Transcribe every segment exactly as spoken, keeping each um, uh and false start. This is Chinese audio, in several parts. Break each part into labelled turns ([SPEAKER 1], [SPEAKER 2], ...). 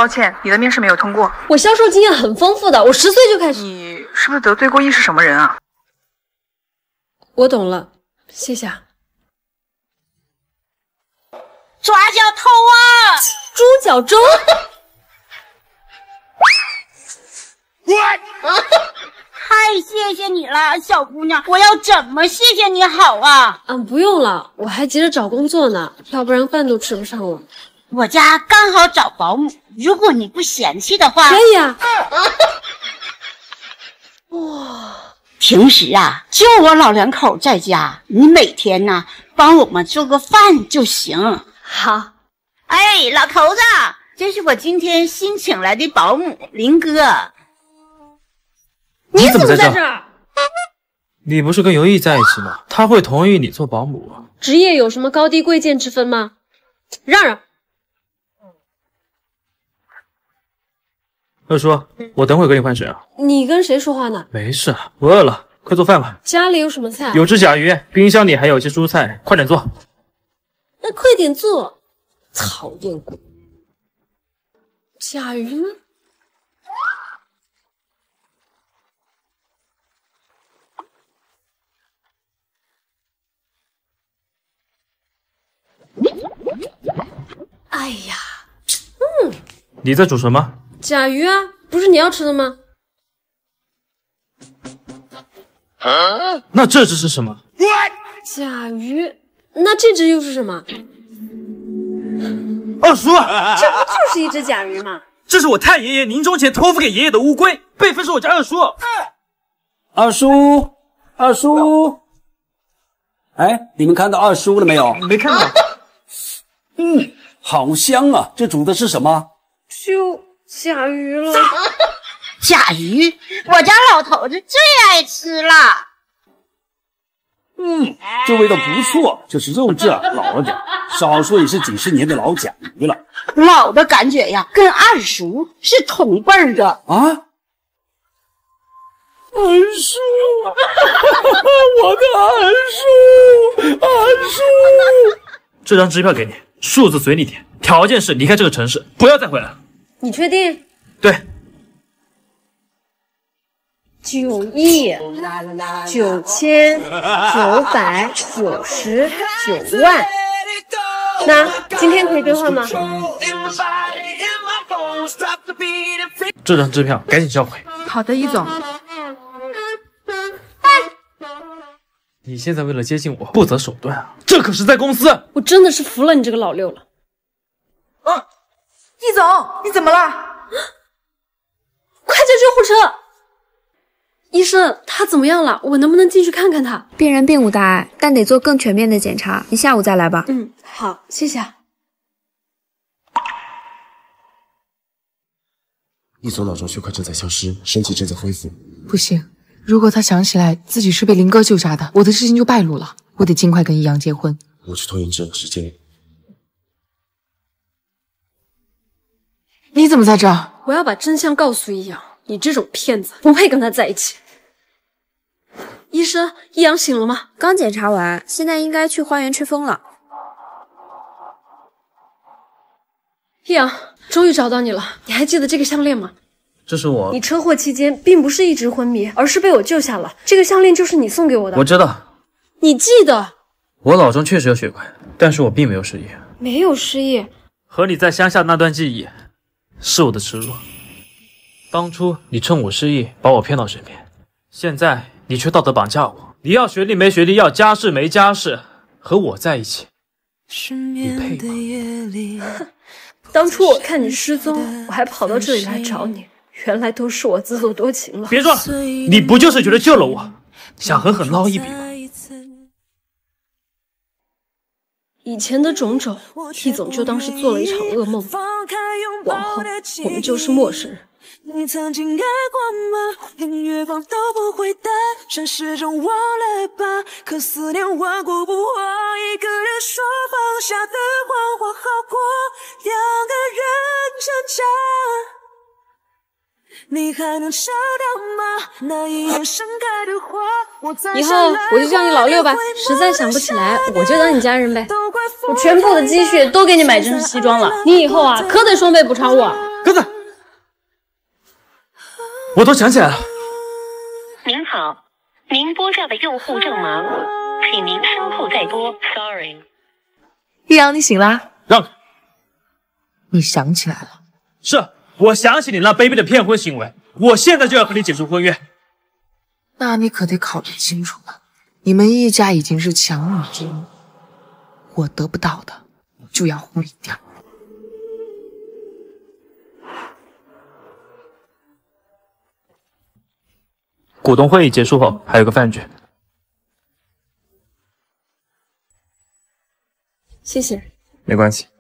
[SPEAKER 1] 抱歉，你的面试没有通过。
[SPEAKER 2] 我销售经验很丰富的，我十岁就开始。
[SPEAKER 1] 你是不是得罪过易是什么人啊？
[SPEAKER 2] 我懂了，谢谢啊。
[SPEAKER 3] 抓小偷啊！
[SPEAKER 2] 猪脚粥。
[SPEAKER 3] 太谢谢你了，小姑娘，我要怎么谢谢你好啊？
[SPEAKER 2] 嗯，不用了，我还急着找工作呢，要不然饭都吃不上了。
[SPEAKER 3] 我家刚好找保姆，如果你不嫌弃的话，
[SPEAKER 2] 可以啊。哇，
[SPEAKER 3] 平时啊，就我老两口在家，你每天呢帮我们做个饭就行。
[SPEAKER 2] 好。
[SPEAKER 3] 哎，老头子，这是我今天新请来的保姆林哥。
[SPEAKER 4] 你怎么在
[SPEAKER 2] 这儿？
[SPEAKER 4] 你不是跟尤毅在一起吗？他会同意你做保姆？
[SPEAKER 2] 职业有什么高低贵贱之分吗？让让。
[SPEAKER 4] 二叔，我等会跟你换水啊。
[SPEAKER 2] 你跟谁说话呢？
[SPEAKER 4] 没事，我饿了，快做饭吧。
[SPEAKER 2] 家里有什么菜？
[SPEAKER 4] 有只甲鱼，冰箱里还有一些蔬菜，快点做。
[SPEAKER 2] 那快点做。讨厌鬼。甲鱼呢？哎呀，嗯，
[SPEAKER 4] 你在煮什么？
[SPEAKER 2] 甲鱼啊，不是你要吃的吗？
[SPEAKER 4] 啊、那这只是什么？
[SPEAKER 2] 甲鱼，那这只又是什么？
[SPEAKER 4] 二叔，
[SPEAKER 2] 这不就是一只甲鱼吗？
[SPEAKER 4] 这是我太爷爷临终前托付给爷爷的乌龟，辈分是我家二叔。
[SPEAKER 5] 二叔，二叔，哎，你们看到二叔了没有？
[SPEAKER 4] 没看到。
[SPEAKER 5] 嗯，好香啊！这煮的是什么？
[SPEAKER 2] 就甲鱼了。
[SPEAKER 3] 甲鱼，我家老头子最爱吃了。
[SPEAKER 5] 嗯，这味道不错，就是肉质啊老了点，少说也是几十年的老甲鱼了。
[SPEAKER 3] 老的感觉呀，跟二叔是同辈儿的
[SPEAKER 5] 啊。二叔，我的二叔，二叔，
[SPEAKER 4] 这张支票给你，数字随你填，条件是离开这个城市，不要再回来了。
[SPEAKER 2] 你确定？
[SPEAKER 4] 对。
[SPEAKER 2] 九亿九千九百九十九万，那今天可以兑换吗？
[SPEAKER 4] 这张支票赶紧销毁。
[SPEAKER 1] 好的，易总。
[SPEAKER 4] 你现在为了接近我不择手段啊！这可是在公司。
[SPEAKER 2] 我真的是服了你这个老六了。
[SPEAKER 1] 啊，易总，你怎么了？
[SPEAKER 2] 快叫救护车！医生，他怎么样了？我能不能进去看看他？
[SPEAKER 6] 病人并无大碍，但得做更全面的检查。你下午再来吧。
[SPEAKER 2] 嗯，好，谢谢。
[SPEAKER 7] 易总脑中血块正在消失，身体正在恢复。
[SPEAKER 8] 不行，如果他想起来自己是被林哥救下的，我的事情就败露了。我得尽快跟易阳结婚。
[SPEAKER 7] 我去拖延症，时间。
[SPEAKER 8] 你怎么在这儿？
[SPEAKER 2] 我要把真相告诉易阳，你这种骗子不配跟他在一起。医生，易阳醒了吗？
[SPEAKER 6] 刚检查完，现在应该去花园吹风了。
[SPEAKER 2] 易阳，终于找到你了。你还记得这个项链吗？
[SPEAKER 4] 这是我……
[SPEAKER 2] 你车祸期间并不是一直昏迷，而是被我救下了。这个项链就是你送给我的。
[SPEAKER 4] 我知道。
[SPEAKER 2] 你记得？
[SPEAKER 4] 我脑中确实有血块，但是我并没有失忆。
[SPEAKER 2] 没有失忆。
[SPEAKER 4] 和你在乡下那段记忆，是我的耻辱。当初你趁我失忆把我骗到身边，现在你却道德绑架我。你要学历没学历，要家世没家世，和我在一起，你配吗？
[SPEAKER 2] 当初我看你失踪，我还跑到这里来找你，原来都是我自作多情了。
[SPEAKER 4] 别说了，你不就是觉得救了我，想狠狠捞一笔吗？
[SPEAKER 2] 以前的种种，易总就当是做了一场噩梦，往后我们就是陌生人。
[SPEAKER 9] 你曾经爱过吗？连月光都不会答，暂时中忘了吧。可思念顽固不化，一个人说放下的谎话好过两个人挣扎。你还能收到吗？那一年盛开的花，我在
[SPEAKER 2] 以后我就叫你老六吧，实在想不起来，我就当你家人呗。我全部的积蓄都给你买这身西装了，你以后啊可得双倍补偿我。
[SPEAKER 4] 鸽子，我都想起来了。
[SPEAKER 10] 您好，您拨叫的用户正忙，请您稍后再拨 ，sorry。
[SPEAKER 8] 易阳，你醒啦？
[SPEAKER 4] 让开！
[SPEAKER 8] 你想起来了？
[SPEAKER 4] 是，我想起你那卑鄙的骗婚行为，我现在就要和你解除婚约。
[SPEAKER 8] 那你可得考虑清楚了，你们易家已经是强弩之末，我得不到的就要毁掉。
[SPEAKER 4] 股东会议结束后，还有个饭局。
[SPEAKER 2] 谢谢。
[SPEAKER 7] 没关系。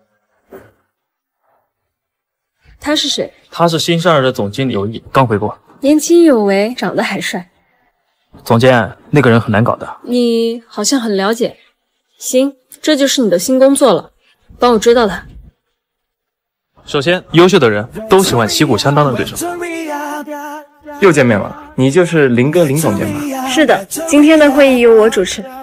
[SPEAKER 2] 他是谁？
[SPEAKER 4] 他是新生儿的总经理尤毅，刚回国，
[SPEAKER 2] 年轻有为，长得还帅。
[SPEAKER 4] 总监，那个人很难搞的。
[SPEAKER 2] 你好像很了解。行，这就是你的新工作了，帮我追到他。
[SPEAKER 4] 首先，优秀的人都喜欢旗鼓相当的对手。
[SPEAKER 7] 又见面了，你就是林哥林总监吧？
[SPEAKER 2] 是的，今天的会议由我主持。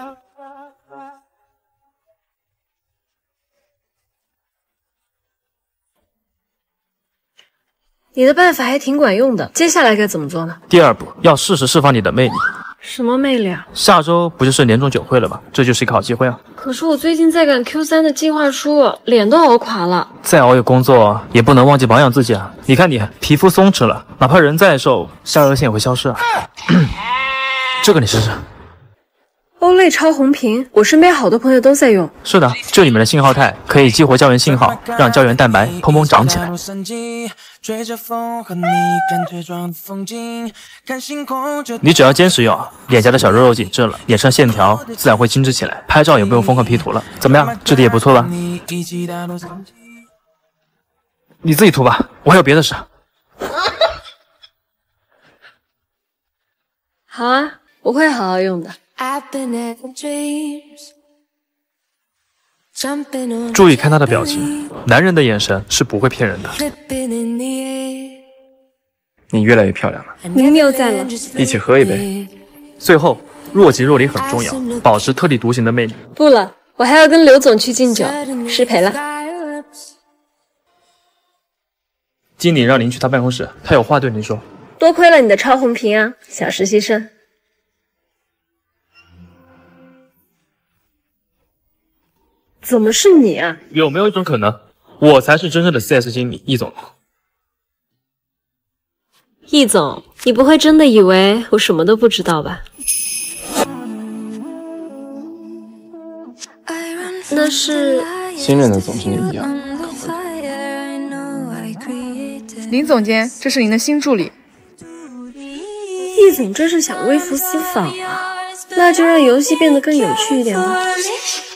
[SPEAKER 2] 你的办法还挺管用的，接下来该怎么做呢？
[SPEAKER 4] 第二步，要适时释放你的魅力。
[SPEAKER 2] 什么魅力啊？
[SPEAKER 4] 下周不就是年终酒会了吗？这就是一个好机会啊！
[SPEAKER 2] 可是我最近在赶 Q 三 的计划书，脸都熬垮了。
[SPEAKER 4] 再熬夜工作，也不能忘记保养自己啊！你看你皮肤松弛了，哪怕人再瘦，下颚线也会消失啊。这个你试试。
[SPEAKER 2] 欧蕾超红瓶，我身边好多朋友都在用。
[SPEAKER 4] 是的，这里面的信号肽可以激活胶原信号，让胶原蛋白砰砰长起来。你只要坚持用，脸颊的小肉肉紧致了，脸上线条自然会精致起来，拍照也不用疯狂 P 图了。怎么样，质地也不错吧？你自己涂吧，我还有别的事。
[SPEAKER 2] 好啊，我会好好用的。
[SPEAKER 4] 注意看他的表情，男人的眼神是不会骗人的。
[SPEAKER 7] 你越来越漂亮了，
[SPEAKER 2] 您又在了，
[SPEAKER 7] 一起喝一杯。
[SPEAKER 4] 最后，若即若离很重要，保持特立独行的魅力。
[SPEAKER 2] 不了，我还要跟刘总去敬酒，失陪了。
[SPEAKER 4] 经理让您去他办公室，他有话对您说。
[SPEAKER 2] 多亏了你的超红瓶啊，小实习生。怎么是你啊？
[SPEAKER 4] 有没有一种可能，我才是真正的 C S 经理易总？
[SPEAKER 2] 易总，你不会真的以为我什么都不知道吧？那是
[SPEAKER 7] 新任的总经理一样。
[SPEAKER 8] 林总监，这是您的新助理。
[SPEAKER 2] 易总真是想微服私访啊，那就让游戏变得更有趣一点吧。